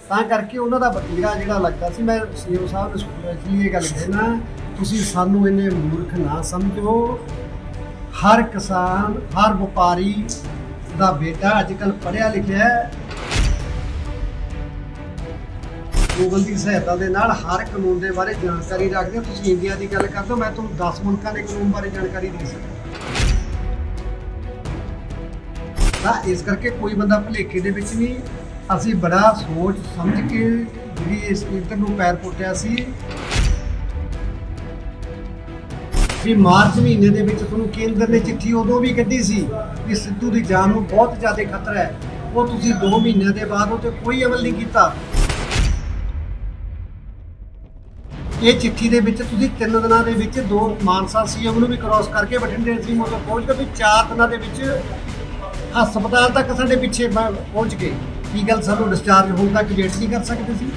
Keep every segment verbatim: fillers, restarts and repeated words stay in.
ਤਾਂ ਕਰਕੇ ਉਹਨਾਂ ਦਾ ਵਤੀਰਾ ਜਿਹੜਾ ਲੱਗਦਾ ਸੀ। ਮੈਂ ਸੀਐਮ ਸਾਹਿਬ ਨੂੰ ਸਪੈਸ਼ਲੀ ਇਹ ਗੱਲ ਕਹਿਣਾ, ਤੁਸੀਂ ਸਾਨੂੰ ਇੰਨੇ ਮੂਰਖ ਨਾ ਸਮਝੋ। ਹਰ ਕਿਸਾਨ, ਹਰ ਵਪਾਰੀ ਦਾ ਬੇਟਾ ਅੱਜ ਕੱਲ੍ਹ ਪੜ੍ਹਿਆ ਲਿਖਿਆ ਹੈ। ਗੂਗਲ ਦੀ ਸਹਾਇਤਾ ਦੇ ਨਾਲ ਹਰ ਕਾਨੂੰਨ ਦੇ ਬਾਰੇ ਜਾਣਕਾਰੀ ਰੱਖਦੇ। ਤੁਸੀਂ ਇੰਡੀਆ ਦੀ ਗੱਲ ਕਰਦੇ ਹੋ, ਮੈਂ ਤੁਹਾਨੂੰ ਦਸ ਮੁਲਕਾਂ ਦੇ ਕਾਨੂੰਨ ਬਾਰੇ ਜਾਣਕਾਰੀ ਦੇ ਸਕਦਾ। ਤਾਂ ਇਸ ਕਰਕੇ ਕੋਈ ਬੰਦਾ ਭੁਲੇਖੇ ਦੇ ਵਿੱਚ ਨਹੀਂ, ਅਸੀਂ ਬੜਾ ਸੋਚ ਸਮਝ ਕੇ ਜਿਹੜੀ ਇਸ ਇੱਧਰ ਨੂੰ ਪੈਰ ਪੁੱਟਿਆ ਸੀ ਵੀ ਮਾਰਚ ਮਹੀਨੇ ਦੇ ਵਿੱਚ ਤੁਹਾਨੂੰ ਕੇਂਦਰ ਨੇ ਚਿੱਠੀ ਉਦੋਂ ਵੀ ਕੱਢੀ ਸੀ ਕਿ ਸਿੱਧੂ ਦੀ ਜਾਨ ਨੂੰ ਬਹੁਤ ਜ਼ਿਆਦਾ ਖਤਰਾ ਹੈ। ਉਹ ਤੁਸੀਂ ਦੋ ਮਹੀਨਿਆਂ ਦੇ ਬਾਅਦ ਉਹ 'ਤੇ ਕੋਈ ਅਮਲ ਨਹੀਂ ਕੀਤਾ। ਇਹ ਚਿੱਠੀ ਦੇ ਵਿੱਚ ਤੁਸੀਂ ਤਿੰਨ ਦਿਨਾਂ ਦੇ ਵਿੱਚ ਦੋ ਮਾਨਸਾ ਸੀਐਮ ਨੂੰ ਵੀ ਕ੍ਰਾਸ ਕਰਕੇ ਬਠਿੰਡੇ ਸੀਐਮ ਤੋਂ ਪਹੁੰਚ ਕੇ ਵੀ ਚਾਰ ਦਿਨਾਂ ਦੇ ਵਿੱਚ ਹਸਪਤਾਲ ਤੱਕ ਸਾਡੇ ਪਿੱਛੇ ਪਹੁੰਚ ਗਏ। ਕੀ ਗੱਲ ਸਾਨੂੰ ਡਿਸਚਾਰਜ ਹੋਣ ਤੱਕ ਵੇਟ ਨਹੀਂ ਕਰ ਸਕਦੇ ਸੀ?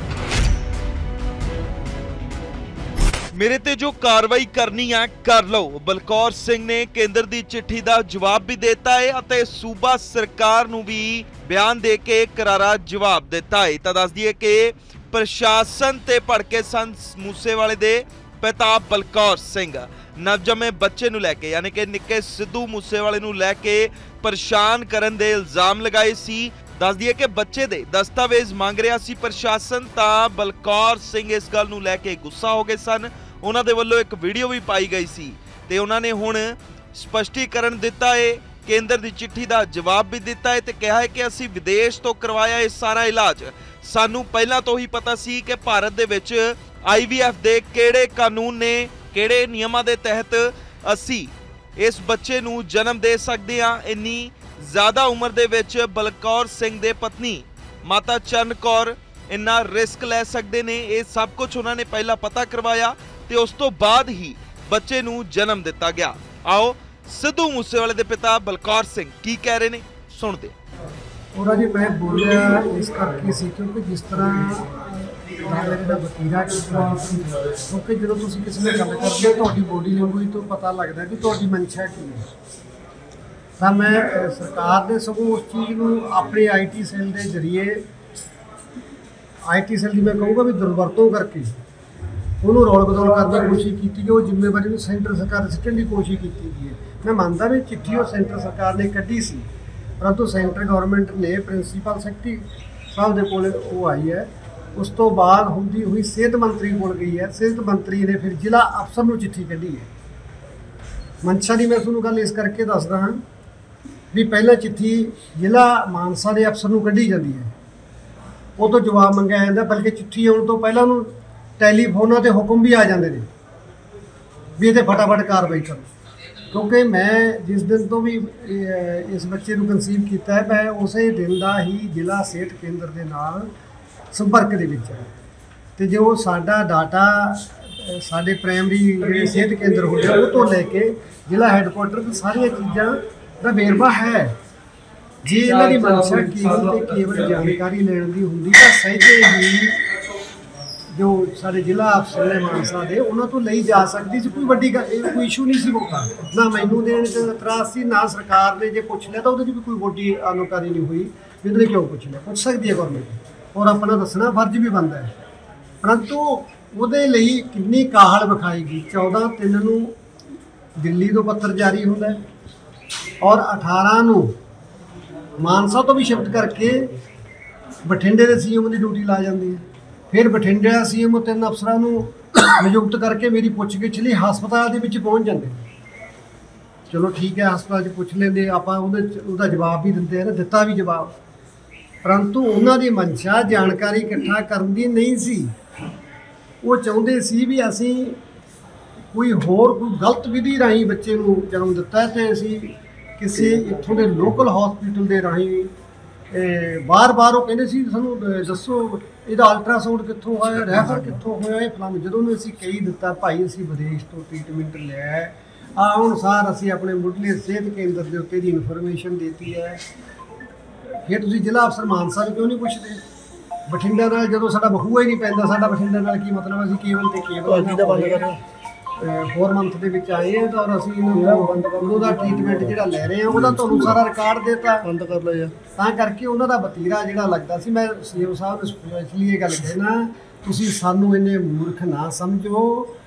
ਮੇਰੇ ਤੇ ਜੋ ਕਾਰਵਾਈ ਕਰਨੀ ਹੈ ਕਰ ਲਓ। ਬਲਕੌਰ ਸਿੰਘ ਨੇ ਕੇਂਦਰ ਦੀ ਚਿੱਠੀ ਦਾ ਜਵਾਬ ਵੀ ਦਿੱਤਾ ਹੈ ਅਤੇ ਸੂਬਾ ਸਰਕਾਰ ਨੂੰ ਵੀ ਬਿਆਨ ਦੇ ਕੇ ਕਰਾਰਾ ਜਵਾਬ ਦਿੱਤਾ ਹੈ। ਤਾਂ ਦੱਸ ਦਈਏ ਕਿ ਪ੍ਰਸ਼ਾਸਨ ਤੇ ਭੜਕੇ ਸਨ ਮੂਸੇਵਾਲੇ ਦੇ ਪਿਤਾ ਬਲਕੌਰ ਸਿੰਘ। ਨਵਜੰਮੇ ਬੱਚੇ ਨੂੰ ਲੈ ਕੇ ਯਾਨੀ ਕਿ ਨਿੱਕੇ ਸਿੱਧੂ ਮੂਸੇਵਾਲੇ ਨੂੰ ਲੈ ਕੇ ਪਰੇਸ਼ਾਨ ਕਰਨ ਦੇ ਇਲਜ਼ਾਮ ਲਗਾਏ ਸੀ। ਦੱਸ ਦਈਏ ਕਿ ਬੱਚੇ ਦੇ ਦਸਤਾਵੇਜ਼ ਮੰਗ ਰਿਹਾ ਸੀ ਪ੍ਰਸ਼ਾਸਨ। ਤਾਂ ਬਲਕੌਰ ਸਿੰਘ ਇਸ ਗੱਲ ਨੂੰ ਲੈ ਕੇ ਗੁੱਸਾ ਹੋ ਗਏ ਸਨ। ਉਹਨਾਂ ਦੇ ਵੱਲੋਂ ਇੱਕ ਵੀਡੀਓ ਵੀ ਪਾਈ ਗਈ ਸੀ ਤੇ ਉਹਨਾਂ ਨੇ ਹੁਣ ਸਪਸ਼ਟੀਕਰਨ ਦਿੱਤਾ ਹੈ, ਕੇਂਦਰ ਦੀ ਚਿੱਠੀ ਦਾ ਜਵਾਬ ਵੀ ਦਿੱਤਾ ਹੈ ਤੇ ਕਿਹਾ ਹੈ ਕਿ ਅਸੀਂ ਵਿਦੇਸ਼ ਤੋਂ ਕਰਵਾਇਆ ਇਹ ਸਾਰਾ ਇਲਾਜ। ਸਾਨੂੰ ਪਹਿਲਾਂ ਤੋਂ ਹੀ ਪਤਾ ਸੀ ਕਿ ਭਾਰਤ ਦੇ ਵਿੱਚ ਆਈ ਵੀ ਐਫ ਦੇ ਕਿਹੜੇ ਕਾਨੂੰਨ ਨੇ, ਕਿਹੜੇ ਨਿਯਮਾਂ ਦੇ ਤਹਿਤ ਅਸੀਂ ਇਸ ਬੱਚੇ ਨੂੰ ਜਨਮ ਦੇ ਸਕਦੇ ਹਾਂ। ਇੰਨੀ ਜ਼ਿਆਦਾ ਉਮਰ ਦੇ ਵਿੱਚ ਬਲਕੌਰ ਸਿੰਘ ਦੇ ਪਤਨੀ ਮਾਤਾ ਚਰਨ ਕੌਰ ਇੰਨਾ ਰਿਸਕ ਲੈ ਸਕਦੇ ਨੇ, ਇਹ ਸਭ ਕੁਝ ਉਹਨਾਂ ਨੇ ਪਹਿਲਾਂ ਪਤਾ ਕਰਵਾਇਆ ਤੇ ਉਸ ਤੋਂ ਬਾਅਦ ਹੀ ਬੱਚੇ ਨੂੰ ਜਨਮ ਦਿੱਤਾ ਗਿਆ। ਆਓ ਸਿੱਧੂ ਮੂਸੇਵਾਲੇ ਦੇ ਪਿਤਾ ਬਲਕੌਰ ਸਿੰਘ ਕੀ ਕਹਿ ਰਹੇ ਨੇ ਸੁਣਦੇ। ਉਹਨਾਂ ਜੀ ਮੈਂ ਬੋਲਿਆ ਇਸ ਕਰਕੇ ਸੀ ਕਿਉਂਕਿ ਜਿਸ ਤਰ੍ਹਾਂ ਮੇਰੇ ਦਾ ਵਤੀਰਾ ਕਿਉਂਕਿ ਜਦੋਂ ਤੁਸੀਂ ਕਿਸੇ ਨਾਲ ਗੱਲ ਕਰਦੇ ਹੋ ਤੁਹਾਡੀ ਬੋਡੀ ਲੈਂਗੁਏਜ ਤੋਂ ਪਤਾ ਲੱਗਦਾ ਕਿ ਤੁਹਾਡੀ ਮਨਸ਼ਾ ਕੀ ਹੈ। ਤਾਂ ਮੈਂ ਸਰਕਾਰ ਦੇ ਸਗੋਂ ਉਸ ਚੀਜ਼ ਨੂੰ ਆਪਣੇ ਆਈ ਟੀ ਸੈੱਲ ਦੇ ਜ਼ਰੀਏ ਆਈ ਟੀ ਸੈੱਲ ਦੀ ਮੈਂ ਕਹੂੰਗਾ ਵੀ ਦੁਰਵਰਤੋਂ ਕਰਕੇ ਉਹਨੂੰ ਰੋਲ ਬਦਲ ਕਰਨ ਦੀ ਕੋਸ਼ਿਸ਼ ਕੀਤੀ ਗਈ। ਉਹ ਜ਼ਿੰਮੇਵਾਰੀ ਨੂੰ ਸੈਂਟਰ ਸਰਕਾਰ ਸਿੱਟਣ ਦੀ ਕੋਸ਼ਿਸ਼ ਕੀਤੀ ਗਈ ਹੈ। ਮੈਂ ਮੰਨਦਾ ਵੀ ਚਿੱਠੀ ਉਹ ਸੈਂਟਰ ਸਰਕਾਰ ਨੇ ਕੱਢੀ ਸੀ, ਪਰੰਤੂ ਸੈਂਟਰ ਗਵਰਨਮੈਂਟ ਨੇ ਪ੍ਰਿੰਸੀਪਲ ਸੈਕਟਰੀ ਸਾਹਿਬ ਦੇ ਕੋਲ ਉਹ ਆਈ ਹੈ। ਉਸ ਤੋਂ ਬਾਅਦ ਹੁੰਦੀ ਹੋਈ ਸਿਹਤ ਮੰਤਰੀ ਕੋਲ ਗਈ ਹੈ। ਸਿਹਤ ਮੰਤਰੀ ਨੇ ਫਿਰ ਜ਼ਿਲ੍ਹਾ ਅਫਸਰ ਨੂੰ ਚਿੱਠੀ ਕੱਢੀ ਹੈ। ਮਨਸ਼ਾ ਦੀ ਮੈਂ ਤੁਹਾਨੂੰ ਗੱਲ ਇਸ ਕਰਕੇ ਦੱਸਦਾ ਹਾਂ ਵੀ ਪਹਿਲਾਂ ਚਿੱਠੀ ਜ਼ਿਲ੍ਹਾ ਮਾਨਸਾ ਦੇ ਅਫਸਰ ਨੂੰ ਕੱਢੀ ਜਾਂਦੀ ਹੈ, ਉਹ ਤੋਂ ਜਵਾਬ ਮੰਗਿਆ ਜਾਂਦਾ, ਬਲਕਿ ਚਿੱਠੀ ਆਉਣ ਤੋਂ ਪਹਿਲਾਂ ਉਹਨੂੰ ਟੈਲੀਫੋਨਾਂ 'ਤੇ ਹੁਕਮ ਵੀ ਆ ਜਾਂਦੇ ਨੇ ਵੀ ਇਹਦੇ ਫਟਾਫਟ ਕਾਰਵਾਈ ਕਰੋ। ਕਿਉਂਕਿ ਮੈਂ ਜਿਸ ਦਿਨ ਤੋਂ ਵੀ ਇਸ ਬੱਚੇ ਨੂੰ ਕਨਸੀਵ ਕੀਤਾ ਹੈ, ਮੈਂ ਉਸੇ ਦਿਨ ਦਾ ਹੀ ਜ਼ਿਲ੍ਹਾ ਸਿਹਤ ਕੇਂਦਰ ਦੇ ਨਾਲ ਸੰਪਰਕ ਦੇ ਵਿੱਚ ਹੈ ਅਤੇ ਜੋ ਸਾਡਾ ਡਾਟਾ ਸਾਡੇ ਪ੍ਰਾਇਮਰੀ ਜਿਹੜੇ ਸਿਹਤ ਕੇਂਦਰ ਹੁੰਦੇ ਉਹ ਤੋਂ ਲੈ ਕੇ ਜ਼ਿਲ੍ਹਾ ਹੈੱਡਕੁਆਟਰ ਤੋਂ ਸਾਰੀਆਂ ਚੀਜ਼ਾਂ ਦਾ ਵੇਰਵਾ ਹੈ। ਜੇ ਇਹਨਾਂ ਦੀ ਮਨਸ਼ਾ ਕੇਵਲ ਤੇ ਕੇਵਲ ਜਾਣਕਾਰੀ ਲੈਣ ਦੀ ਹੁੰਦੀ ਤਾਂ ਸਹਿਜੇ ਹੀ ਜੋ ਸਾਡੇ ਜ਼ਿਲ੍ਹਾ ਅਫਸਰ ਨੇ ਮਾਨਸਾ ਦੇ ਉਹਨਾਂ ਤੋਂ ਲਈ ਜਾ ਸਕਦੀ ਸੀ। ਕੋਈ ਵੱਡੀ ਗੱਲ, ਕੋਈ ਇਸ਼ੂ ਨਹੀਂ ਸੀ ਮੌਕਾ ਨਾ ਮੈਨੂੰ ਦੇਣ 'ਚ ਇਤਰਾਜ਼ ਸੀ, ਨਾ ਸਰਕਾਰ ਨੇ ਜੇ ਪੁੱਛ ਲਿਆ ਤਾਂ ਉਹਦੇ 'ਚ ਵੀ ਕੋਈ ਵੱਡੀ ਆਲੋਕਾਰੀ ਨਹੀਂ ਹੋਈ ਵੀ ਉਹਨੇ ਕਿਉਂ ਪੁੱਛ ਲਿਆ। ਪੁੱਛ ਸਕਦੀ ਹੈ ਗੌਰਮੈਂਟ ਔਰ ਆਪਣਾ ਦੱਸਣਾ ਫਰਜ਼ ਵੀ ਬਣਦਾ ਹੈ, ਪਰੰਤੂ ਉਹਦੇ ਲਈ ਕਿੰਨੀ ਕਾਹਲ ਵਿਖਾਈ ਗਈ। ਚੌਦਾਂ ਤਿੰਨ ਨੂੰ ਦਿੱਲੀ ਤੋਂ ਪੱਤਰ ਜਾਰੀ ਹੁੰਦਾ ਔਰ ਅਠਾਰਾਂ ਨੂੰ ਮਾਨਸਾ ਤੋਂ ਵੀ ਸ਼ਿਫਟ ਕਰਕੇ ਬਠਿੰਡੇ ਦੇ ਸੀਐਮ ਦੀ ਡਿਊਟੀ ਲਾ ਜਾਂਦੀ ਹੈ। ਫਿਰ ਬਠਿੰਡੇ ਦਾ ਸੀਐਮ ਤਿੰਨ ਅਫਸਰਾਂ ਨੂੰ ਨਿਯੁਕਤ ਕਰਕੇ ਮੇਰੀ ਪੁੱਛਗਿੱਛ ਲਈ ਹਸਪਤਾਲ ਦੇ ਵਿੱਚ ਪਹੁੰਚ ਜਾਂਦੇ। ਚਲੋ ਠੀਕ ਹੈ, ਹਸਪਤਾਲ 'ਚ ਪੁੱਛ ਲੈਂਦੇ ਆਪਾਂ, ਉਹਦੇ ਉਹਦਾ ਜਵਾਬ ਵੀ ਦਿੰਦੇ ਆ, ਦਿੱਤਾ ਵੀ ਜਵਾਬ, ਪਰੰਤੂ ਉਹਨਾਂ ਦੀ ਮਨਸ਼ਾ ਜਾਣਕਾਰੀ ਇਕੱਠਾ ਕਰਨ ਦੀ ਨਹੀਂ ਸੀ। ਉਹ ਚਾਹੁੰਦੇ ਸੀ ਵੀ ਅਸੀਂ ਕੋਈ ਹੋਰ ਕੋਈ ਗਲਤ ਵਿਧੀ ਰਾਹੀਂ ਬੱਚੇ ਨੂੰ ਜਨਮ ਦਿੱਤਾ ਅਤੇ ਅਸੀਂ ਕਿਸੇ ਇੱਥੋਂ ਦੇ ਲੋਕਲ ਹੌਸਪੀਟਲ ਦੇ ਰਾਹੀਂ ਬਾਰ-ਬਾਰ ਉਹ ਕਹਿੰਦੇ ਸੀ ਸਾਨੂੰ ਦੱਸੋ ਇਹਦਾ ਅਲਟਰਾਸਾਊਂਡ ਕਿੱਥੋਂ ਹੋਇਆ, ਰੈਫਰ ਕਿੱਥੋਂ ਹੋਇਆ, ਇਹ ਫਲਾਣੇ। ਜਦੋਂ ਉਹਨੂੰ ਅਸੀਂ ਕਹੀ ਦਿੱਤਾ ਭਾਈ ਅਸੀਂ ਵਿਦੇਸ਼ ਤੋਂ ਟ੍ਰੀਟਮੈਂਟ ਲਿਆ ਆ ਅਨੁਸਾਰ ਅਸੀਂ ਆਪਣੇ ਮੁੱਢਲੇ ਸਿਹਤ ਕੇਂਦਰ ਦੇ ਉੱਤੇ ਦੀ ਇਨਫੋਰਮੇਸ਼ਨ ਦਿੱਤੀ ਹੈ, ਫਿਰ ਤੁਸੀਂ ਜ਼ਿਲ੍ਹਾ ਅਫਸਰ ਮਾਨਸਾ ਨੂੰ ਕਿਉਂ ਨਹੀਂ ਪੁੱਛਦੇ? ਬਠਿੰਡਾ ਨਾਲ ਜਦੋਂ ਸਾਡਾ ਬਹੂਆ ਹੀ ਨਹੀਂ ਪੈਂਦਾ, ਸਾਡਾ ਬਠਿੰਡਾ ਨਾਲ ਕੀ ਮਤਲਬ? ਅਸੀਂ ਕੇਵਲ ਤੇ ਕੇਵਲ फोर मंथ ਦੇ ਵਿੱਚ ਆਏ ਆ ਤਾਂ ਔਰ ਅਸੀਂ ਇਹਨਾਂ ਨੂੰ ਉਹਦਾ ਟ੍ਰੀਟਮੈਂਟ ਜਿਹੜਾ ਲੈ ਰਹੇ ਆ ਉਹਦਾ ਤੁਹਾਨੂੰ ਸਾਰਾ ਰਿਕਾਰਡ ਦੇਤਾ ਬੰਦ ਕਰ ਲਓ ਯਾਰ। ਤਾਂ ਕਰਕੇ ਉਹਨਾਂ ਦਾ ਵਤੀਰਾ ਜਿਹੜਾ ਲੱਗਦਾ ਸੀ, ਮੈਂ ਸੀਐਮ ਸਾਹਿਬ ਨੂੰ ਸਪੈਸ਼ਲੀ ਇਹ ਗੱਲ ਕਹਿਣਾ, ਤੁਸੀਂ ਸਾਨੂੰ ਇੰਨੇ ਮੂਰਖ ਨਾ ਸਮਝੋ।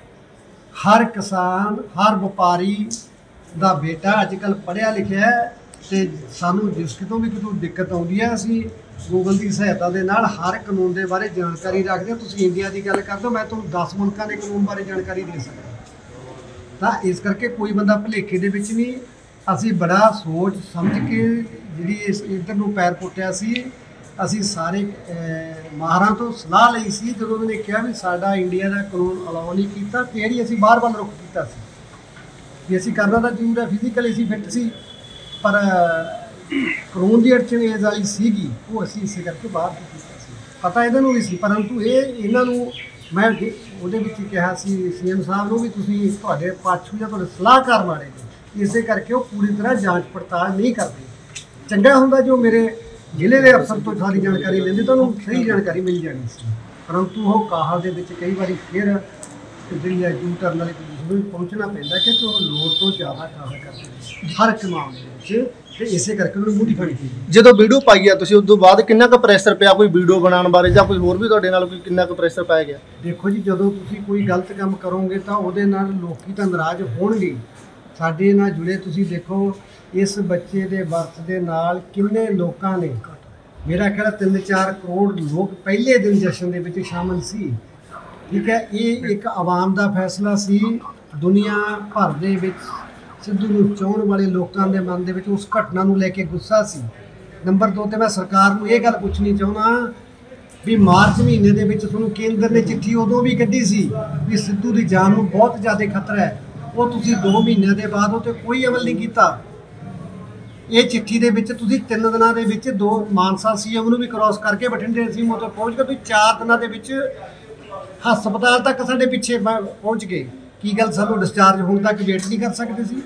ਹਰ ਕਿਸਾਨ, ਹਰ ਵਪਾਰੀ ਦਾ ਬੇਟਾ ਅੱਜ ਕੱਲ੍ਹ ਪੜ੍ਹਿਆ ਲਿਖਿਆ ਹੈ ਤੇ ਸਾਨੂੰ ਜਿਸ ਕਿਤੋਂ ਵੀ ਕਿਤੋਂ ਦਿੱਕਤ ਆਉਂਦੀ ਹੈ ਅਸੀਂ ਗੂਗਲ ਦੀ ਸਹਾਇਤਾ ਦੇ ਨਾਲ ਹਰ ਕਾਨੂੰਨ ਦੇ ਬਾਰੇ ਜਾਣਕਾਰੀ ਰੱਖਦੇ ਹਾਂ। ਤੁਸੀਂ ਇੰਡੀਆ ਦੀ ਗੱਲ ਕਰਦੇ ਹੋ, ਮੈਂ ਤੁਹਾਨੂੰ ਦਸ ਮੁਲਕਾਂ ਦੇ ਕਾਨੂੰਨ ਬਾਰੇ ਜਾਣਕਾਰੀ ਦੇ ਸਕਦਾ। ਤਾਂ ਇਸ ਕਰਕੇ ਕੋਈ ਬੰਦਾ ਭੁਲੇਖੇ ਦੇ ਵਿੱਚ ਨਹੀਂ, ਅਸੀਂ ਬੜਾ ਸੋਚ ਸਮਝ ਕੇ ਜਿਹੜੀ ਇਸ ਇੱਧਰ ਨੂੰ ਪੈਰ ਪੁੱਟਿਆ ਸੀ। ਅਸੀਂ ਸਾਰੇ ਮਾਹਰਾਂ ਤੋਂ ਸਲਾਹ ਲਈ ਸੀ ਜਦੋਂ ਉਹਨਾਂ ਨੇ ਕਿਹਾ ਵੀ ਸਾਡਾ ਇੰਡੀਆ ਦਾ ਕਾਨੂੰਨ ਅਲਾਉ ਨਹੀਂ ਕੀਤਾ, ਫਿਰ ਹੀ ਅਸੀਂ ਬਾਹਰ ਵੱਲ ਰੁਖ ਕੀਤਾ ਸੀ ਵੀ ਅਸੀਂ ਕਰਨਾ ਤਾਂ ਜ਼ਰੂਰ ਹੈ, ਫਿਜ਼ੀਕਲੀ ਅਸੀਂ ਫਿੱਟ ਸੀ, ਪਰ ਕਾਨੂੰਨ ਦੀ ਅੜਚਨ ਇਸ ਵਾਲੀ ਸੀਗੀ, ਉਹ ਅਸੀਂ ਇਸੇ ਕਰਕੇ ਬਾਹਰ ਕੀਤਾ ਸੀ। ਪਤਾ ਇਹਨਾਂ ਨੂੰ ਵੀ ਸੀ, ਪਰੰਤੂ ਇਹ ਇਹਨਾਂ ਨੂੰ ਮੈਂ ਉਹਦੇ ਵਿੱਚ ਕਿਹਾ ਸੀ ਸੀਐਮ ਸਾਹਿਬ ਨੂੰ ਵੀ ਤੁਸੀਂ ਤੁਹਾਡੇ ਪਾਛੂ ਜਾਂ ਤੁਹਾਡੇ ਸਲਾਹਕਾਰ ਮਾੜੇ ਨੇ, ਇਸੇ ਕਰਕੇ ਉਹ ਪੂਰੀ ਤਰ੍ਹਾਂ ਜਾਂਚ ਪੜਤਾਲ ਨਹੀਂ ਕਰਦੇ। ਚੰਗਾ ਹੁੰਦਾ ਜੋ ਮੇਰੇ ਜ਼ਿਲ੍ਹੇ ਦੇ ਅਫਸਰ ਤੋਂ ਸਾਰੀ ਜਾਣਕਾਰੀ ਲੈਂਦੇ ਤਾਂ ਉਹਨੂੰ ਸਹੀ ਜਾਣਕਾਰੀ ਮਿਲ ਜਾਣੀ ਸੀ, ਪਰੰਤੂ ਉਹ ਕਾਹਲ ਦੇ ਵਿੱਚ ਕਈ ਵਾਰੀ ਫਿਰ ਜਿਹੜੀ ਹੈ ਯੂ ਟਰਨ ਵਾਲੀ ਪੋਜੀਸ਼ਨ ਨੂੰ ਪਹੁੰਚਣਾ ਪੈਂਦਾ ਕਿ ਉਹ ਲੋੜ ਤੋਂ ਜ਼ਿਆਦਾ ਕਾਹਲ ਕਰਦੇ ਨੇ ਹਰ ਇੱਕ ਮਾਮਲੇ ਵਿੱਚ, ਤੇ ਇਸੇ ਕਰਕੇ ਉਹਨੂੰ ਮੂੰਹ ਦਿਖਾਣੀ ਚਾਹੀਦੀ। ਜਦੋਂ ਵੀਡੀਓ ਪਾਈ ਆ ਤੁਸੀਂ ਉਸ ਤੋਂ ਬਾਅਦ ਕਿੰਨਾ ਕੁ ਪ੍ਰੈਸ਼ਰ ਪਿਆ, ਕੋਈ ਵੀਡੀਓ ਬਣਾਉਣ ਬਾਰੇ ਜਾਂ ਕੋਈ ਹੋਰ ਵੀ ਤੁਹਾਡੇ ਨਾਲ ਕੋਈ ਕਿੰਨਾ ਕੁ ਪ੍ਰੈਸ਼ਰ ਪਾਇਆ ਗਿਆ? ਦੇਖੋ ਜੀ, ਜਦੋਂ ਤੁਸੀਂ ਕੋਈ ਗਲਤ ਕੰਮ ਕਰੋਗੇ ਤਾਂ ਉਹਦੇ ਨਾਲ ਲੋਕੀ ਤਾਂ ਨਾਰਾਜ਼ ਹੋਣਗੇ। ਸਾਡੇ ਨਾਲ ਜੁੜੇ ਤੁਸੀਂ ਦੇਖੋ ਇਸ ਬੱਚੇ ਦੇ ਬਰਥ ਦੇ ਨਾਲ ਕਿੰਨੇ ਲੋਕਾਂ ਨੇ, ਮੇਰਾ ਖਿਆਲ ਤਿੰਨ ਚਾਰ ਕਰੋੜ ਲੋਕ ਪਹਿਲੇ ਦਿਨ ਜਸ਼ਨ ਦੇ ਵਿੱਚ ਸ਼ਾਮਲ ਸੀ। ਠੀਕ ਹੈ, ਇਹ ਇੱਕ ਆਵਾਮ ਦਾ ਫੈਸਲਾ ਸੀ। ਦੁਨੀਆ ਭਰ ਦੇ ਵਿੱਚ ਸਿੱਧੂ ਨੂੰ ਚਾਹੁਣ ਵਾਲੇ ਲੋਕਾਂ ਦੇ ਮਨ ਦੇ ਵਿੱਚ ਉਸ ਘਟਨਾ ਨੂੰ ਲੈ ਕੇ ਗੁੱਸਾ ਸੀ। ਨੰਬਰ ਦੋ 'ਤੇ ਮੈਂ ਸਰਕਾਰ ਨੂੰ ਇਹ ਗੱਲ ਪੁੱਛਣੀ ਚਾਹੁੰਦਾ ਵੀ ਮਾਰਚ ਮਹੀਨੇ ਦੇ ਵਿੱਚ ਤੁਹਾਨੂੰ ਕੇਂਦਰ ਨੇ ਚਿੱਠੀ ਉਦੋਂ ਵੀ ਕੱਢੀ ਸੀ ਵੀ ਸਿੱਧੂ ਦੀ ਜਾਨ ਨੂੰ ਬਹੁਤ ਜ਼ਿਆਦਾ ਖਤਰਾ ਹੈ, ਉਹ ਤੁਸੀਂ ਦੋ ਮਹੀਨਿਆਂ ਦੇ ਬਾਅਦ ਉਹ 'ਤੇ ਕੋਈ ਅਮਲ ਨਹੀਂ ਕੀਤਾ। ਇਹ ਚਿੱਠੀ ਦੇ ਵਿੱਚ ਤੁਸੀਂ ਤਿੰਨ ਦਿਨਾਂ ਦੇ ਵਿੱਚ ਦੋ ਮਾਨਸਾ ਸੀਐਮ ਨੂੰ ਵੀ ਕ੍ਰਾਸ ਕਰਕੇ ਬਠਿੰਡੇ ਸੀਐਮ ਉੱਤੇ ਪਹੁੰਚ ਕੇ ਤੁਸੀਂ ਚਾਰ ਦਿਨਾਂ ਦੇ ਵਿੱਚ ਹਸਪਤਾਲ ਤੱਕ ਸਾਡੇ ਪਿੱਛੇ ਪਹੁੰਚ ਗਏ। ਕੀ ਗੱਲ ਸਾਨੂੰ ਡਿਸਚਾਰਜ ਹੋਣ ਤੱਕ ਵੇਟ ਨਹੀਂ ਕਰ ਸਕਦੇ ਸੀ?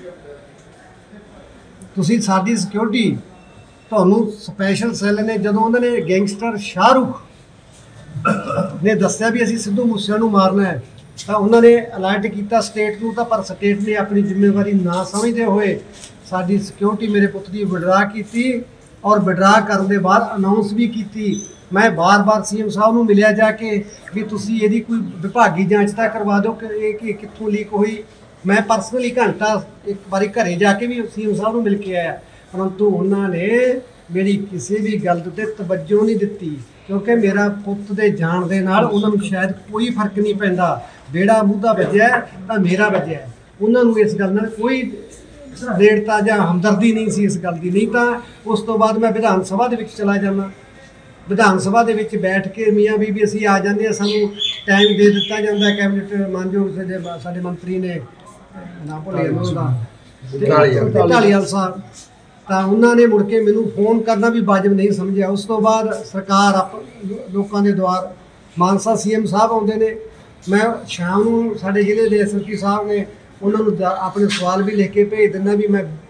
ਤੁਸੀਂ ਸਾਡੀ ਸਿਕਿਉਰਿਟੀ, ਤੁਹਾਨੂੰ ਸਪੈਸ਼ਲ ਸੈੱਲ ਨੇ ਜਦੋਂ ਉਹਨਾਂ ਨੇ ਗੈਂਗਸਟਰ ਸ਼ਾਹਰੁਖ ਨੇ ਦੱਸਿਆ ਵੀ ਅਸੀਂ ਸਿੱਧੂ ਮੂਸੇਵਾਲੇ ਨੂੰ ਮਾਰਨਾ ਹੈ ਤਾਂ ਉਹਨਾਂ ਨੇ ਅਲਰਟ ਕੀਤਾ ਸਟੇਟ ਨੂੰ, ਤਾਂ ਪਰ ਸਟੇਟ ਨੇ ਆਪਣੀ ਜ਼ਿੰਮੇਵਾਰੀ ਨਾ ਸਮਝਦੇ ਹੋਏ ਸਾਡੀ ਸਿਕਿਉਰਿਟੀ ਮੇਰੇ ਪੁੱਤ ਦੀ ਵਿਡਰਾ ਕੀਤੀ ਔਰ ਵਿਡਰਾ ਕਰਨ ਦੇ ਬਾਅਦ ਅਨਾਉਂਸ ਵੀ ਕੀਤੀ। ਮੈਂ ਬਾਰ-ਬਾਰ ਸੀਐਮ ਸਾਹਿਬ ਨੂੰ ਮਿਲਿਆ ਜਾ ਕੇ ਵੀ ਤੁਸੀਂ ਇਹਦੀ ਕੋਈ ਵਿਭਾਗੀ ਜਾਂਚ ਤਾਂ ਕਰਵਾ ਦਿਓ ਕਿ ਇਹ ਕਿ ਕਿੱਥੋਂ ਲੀਕ ਹੋਈ। ਮੈਂ ਪਰਸਨਲੀ ਘੰਟਾ ਇੱਕ ਵਾਰੀ ਘਰੇ ਜਾ ਕੇ ਵੀ ਸੀਐਮ ਸਾਹਿਬ ਨੂੰ ਮਿਲ ਕੇ ਆਇਆ, ਪਰੰਤੂ ਉਹਨਾਂ ਨੇ ਮੇਰੀ ਕਿਸੇ ਵੀ ਗੱਲ ਉੱਤੇ ਤਵੱਜੋ ਨਹੀਂ ਦਿੱਤੀ ਕਿਉਂਕਿ ਮੇਰਾ ਪੁੱਤ ਦੇ ਜਾਣ ਦੇ ਨਾਲ ਉਹਨਾਂ ਨੂੰ ਸ਼ਾਇਦ ਕੋਈ ਫਰਕ ਨਹੀਂ ਪੈਂਦਾ। ਬੇੜਾ ਮੂਧਾ ਵੱਜਿਆ ਤਾਂ ਮੇਰਾ ਵੱਜਿਆ, ਉਹਨਾਂ ਨੂੰ ਇਸ ਗੱਲ ਨਾਲ ਕੋਈ ਨੇੜਤਾ ਜਾਂ ਹਮਦਰਦੀ ਨਹੀਂ ਸੀ ਇਸ ਗੱਲ ਦੀ। ਨਹੀਂ ਤਾਂ ਉਸ ਤੋਂ ਬਾਅਦ ਮੈਂ ਵਿਧਾਨ ਸਭਾ ਦੇ ਵਿੱਚ ਚਲਾ ਜਾਂਦਾ, ਵਿਧਾਨ ਸਭਾ ਦੇ ਵਿੱਚ ਬੈਠ ਕੇ ਮੀਆਂ ਬੀਬੀ ਅਸੀਂ ਆ ਜਾਂਦੇ ਹਾਂ, ਸਾਨੂੰ ਟਾਈਮ ਦੇ ਦਿੱਤਾ ਜਾਂਦਾ। ਕੈਬਨਿਟ ਮਾਨਯੋਗ ਸਾਡੇ ਸਾਡੇ ਮੰਤਰੀ ਨੇ ਨਾ ਭੁੱਲਿਆ ਉਹਦਾ ਢਾਲੀਵਾਲ ਸਾਹਿਬ, ਤਾਂ ਉਹਨਾਂ ਨੇ ਮੁੜ ਕੇ ਮੈਨੂੰ ਫੋਨ ਕਰਨਾ ਵੀ ਵਾਜਬ ਨਹੀਂ ਸਮਝਿਆ। ਉਸ ਤੋਂ ਬਾਅਦ ਸਰਕਾਰ ਆਪ ਲੋਕਾਂ ਦੇ ਦੁਆਰ ਮਾਨਸਾ ਸੀਐਮ ਸਾਹਿਬ ਆਉਂਦੇ ਨੇ, ਮੈਂ ਸ਼ਾਮ ਨੂੰ ਸਾਡੇ ਜ਼ਿਲ੍ਹੇ ਦੇ ਐਸਐਸਪੀ ਸਾਹਿਬ ਨੇ ਉਹਨਾਂ ਨੂੰ ਆਪਣੇ ਸਵਾਲ ਵੀ ਲਿਖ ਕੇ ਭੇਜ ਦਿੰਦਾ ਵੀ ਮੈਂ